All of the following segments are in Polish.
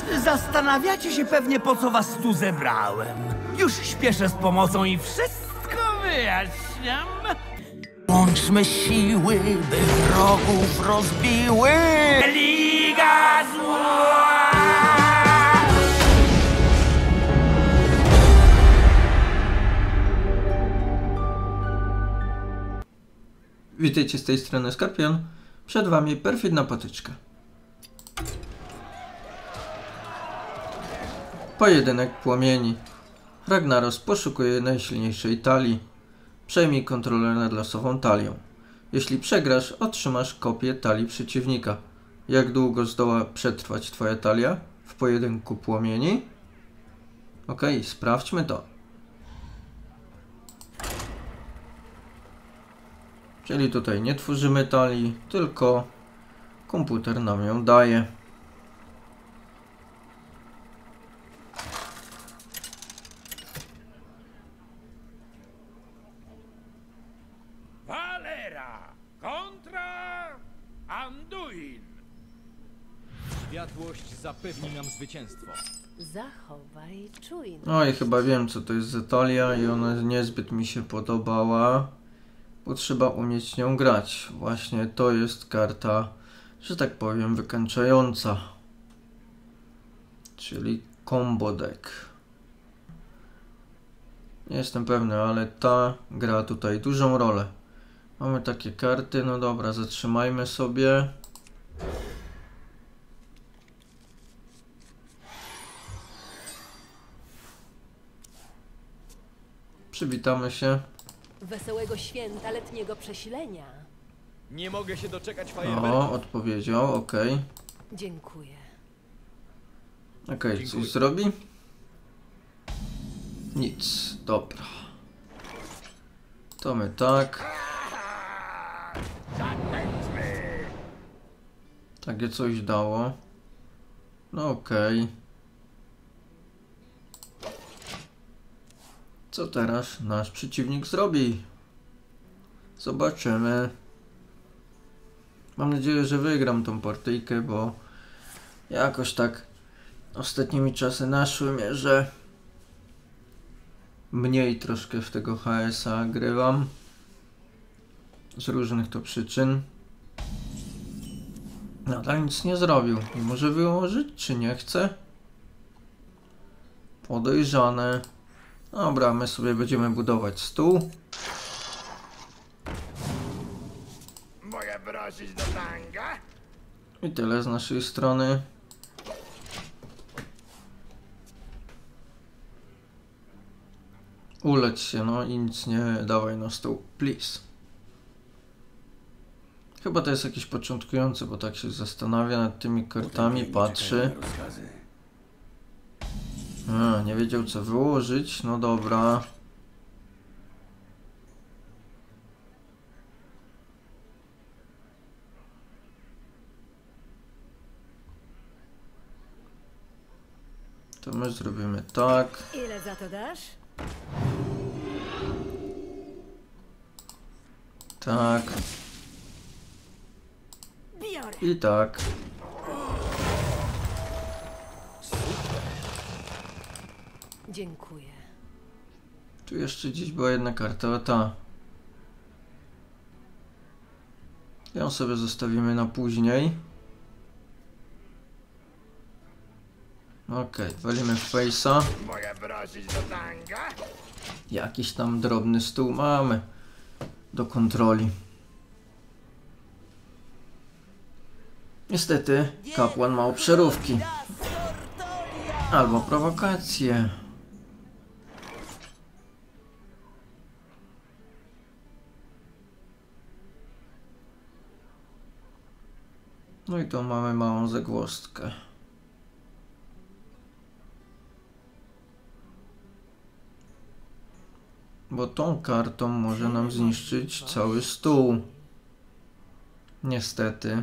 Zastanawiacie się pewnie, po co was tu zebrałem. Już śpieszę z pomocą i wszystko wyjaśniam. Łączmy siły, by wrogów rozbiły Liga Zła! Witajcie, z tej strony Skorpion. Przed wami perfidna potyczka. Pojedynek płomieni. Ragnaros poszukuje najsilniejszej talii. Przejmij kontrolę nad losową talią. Jeśli przegrasz, otrzymasz kopię talii przeciwnika. Jak długo zdoła przetrwać twoja talia w pojedynku płomieni? Okej, sprawdźmy to. Czyli tutaj nie tworzymy talii, tylko komputer nam ją daje. Valera kontra Anduin. Światłość zapewni nam zwycięstwo. Zachowaj czujność. Oj, chyba wiem, co to jest za talia i ona niezbyt mi się podobała, bo trzeba umieć nią grać. Właśnie to jest karta, że tak powiem, wykańczająca. Czyli combo deck. Nie jestem pewny, ale ta gra tutaj dużą rolę. Mamy takie karty, no dobra, zatrzymajmy sobie. Przywitamy się. Wesołego święta letniego przesilenia. Nie mogę się doczekać fajerwerków. O, odpowiedział, okej. Dziękuję. Okej, Dziękuję. coś zrobi? Nic, dobra. To my tak. Takie coś dało. No okej. Co teraz nasz przeciwnik zrobi? Zobaczymy. Mam nadzieję, że wygram tą partyjkę, bo jakoś tak ostatnimi czasy naszły mnie, że mniej troszkę w tego HS-a grywam. Z różnych to przyczyn. Nadal nic nie zrobił. Nie może wyłożyć, czy nie chce? Podejrzane. Dobra, my sobie będziemy budować stół. Mogę prosić do tanga? I tyle z naszej strony. Ulecz się, no i nic nie dawaj na stół, please. Chyba to jest jakiś początkujący, bo tak się zastanawia nad tymi kartami, patrzy. A, nie wiedział co wyłożyć, no dobra. To my zrobimy tak. Ile za to dasz? Tak Biorę. i tak. Dziękuję. Tu jeszcze gdzieś była jedna karta, a ta. Ją sobie zostawimy na później. Okej, walimy w face'a. Mogę prosić do tanga? Jakiś tam drobny stół mamy do kontroli. Niestety kapłan ma obszarówki. Albo prowokacje. No i tu mamy małą zagwozdkę. Bo tą kartą może nam zniszczyć cały stół. Niestety.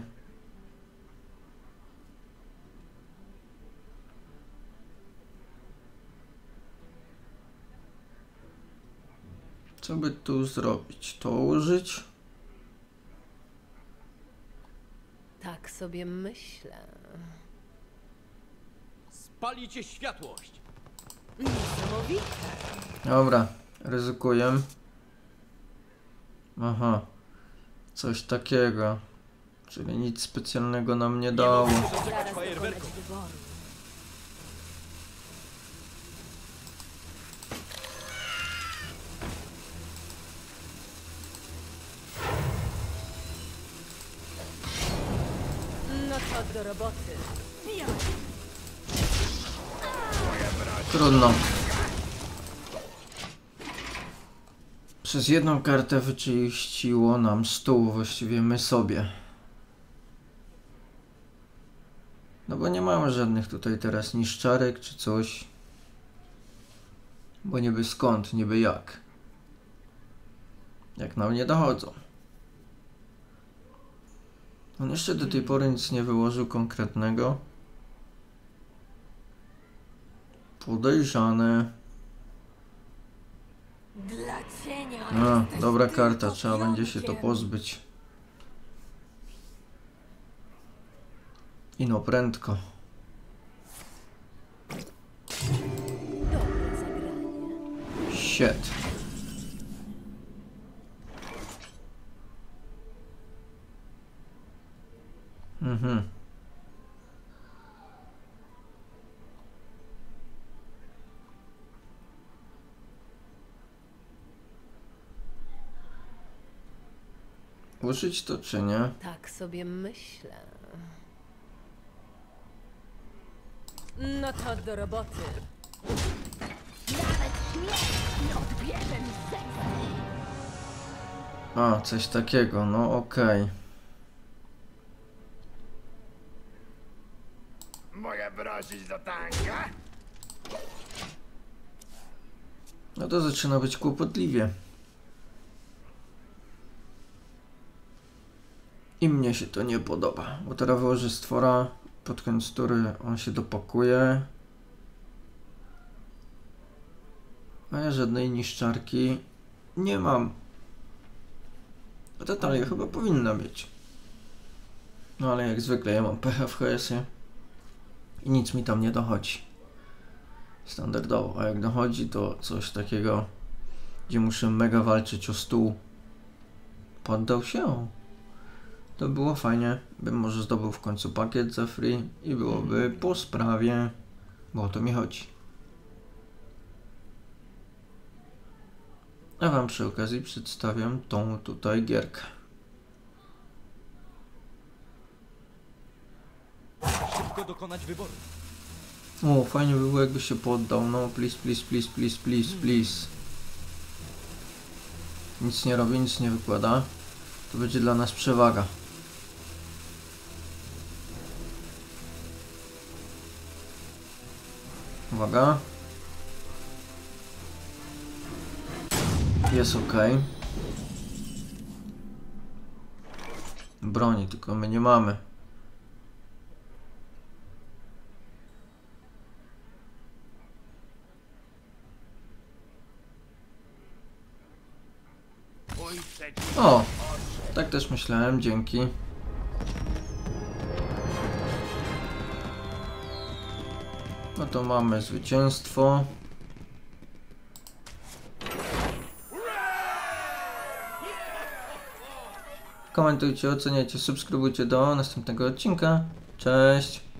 Co by tu zrobić? To użyć? Tak sobie myślę. spalicie światłość. Niesamowite. Dobra, ryzykuję. Aha. Coś takiego. Czyli nic specjalnego nam nie dało. Doczekać Zaraz dokonać fajerwerków. wyboru. No to do roboty. Biorę. Trudno. Przez jedną kartę wyczyściło nam stół, właściwie my sobie. No bo nie mamy żadnych tutaj teraz niszczarek czy coś. Bo niby skąd, niby jak. Jak nam nie dochodzą. On jeszcze do tej pory nic nie wyłożył konkretnego. Podejrzane. Dla cienia. A, jesteś dobra tylko karta, trzeba będzie się to pionkiem. pozbyć. I no prędko. Dobre zagranie. Shit. Mhm. Użyć to czy nie? Tak sobie myślę. No to do roboty. A, coś takiego, no okej. Mogę prosić do tanga? No to zaczyna być kłopotliwie. I mnie się to nie podoba, bo teraz wyłoży stwora, pod koniec tury on się dopakuje. A ja żadnej niszczarki nie mam. A ta talia chyba powinna mieć. No ale jak zwykle ja mam pecha w HS-ie i nic mi tam nie dochodzi. Standardowo, a jak dochodzi to coś takiego, gdzie muszę mega walczyć o stół. Poddał się. To było fajnie, bym może zdobył w końcu pakiet za free i byłoby po sprawie, bo o to mi chodzi. A wam przy okazji przedstawiam tą tutaj gierkę. Szybko dokonać wyboru. O, fajnie by było jakby się poddał, no please, please, please, please, please, please. Nic nie robi, nic nie wykłada. To będzie dla nas przewaga. Uwaga. Jest ok. Broni, tylko my nie mamy. Mój przeciw. O, tak też myślałem, dzięki. No to mamy zwycięstwo. Komentujcie, oceniajcie, subskrybujcie do następnego odcinka. Cześć!